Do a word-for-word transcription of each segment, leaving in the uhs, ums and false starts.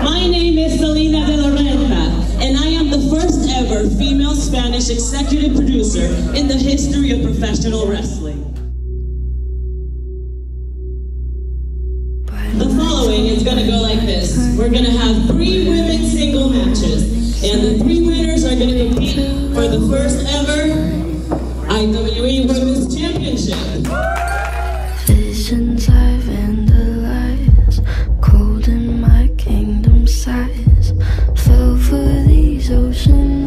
My name is Salina De La Renta, and I am the first ever female Spanish executive producer in the history of professional wrestling. The following is going to go like this. We're going to have three women's single matches, and the three winners are going to compete for the first ever I W E Women's Championship. Visions I've vandalized, cold in my kingdom size, fell for these ocean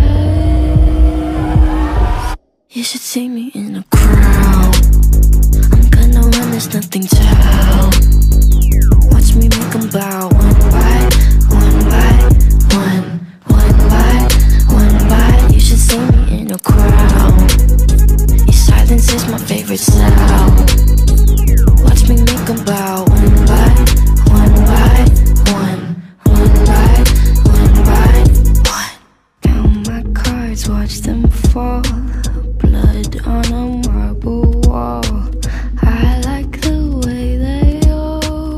eyes. You should see me in a crowd. I'm gonna run this nothing town. Watch me make them bow one by one by one, one by one by. You should see me in a crowd. Your silence is my favorite sound. Watch me make them bow one by one by one, one by one by one. Count my cards, watch them fall. Blood on a marble wall. I like the way they all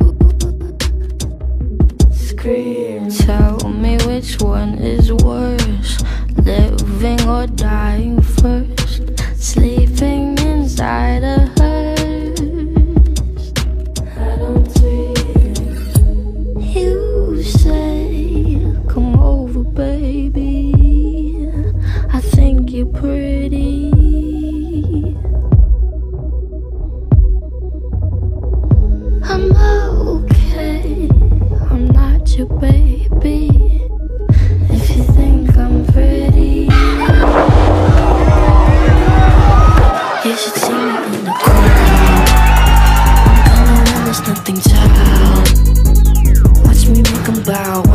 scream. Tell me which one is worse, living or dying first. Sleeping inside a hearse. I don't sleep. You say, come over, baby. I think you're pretty. I'm okay. I'm not your baby. If you think I'm pretty, you should see me in the crowd. I'm gonna run this nothing town. Watch me make them bow.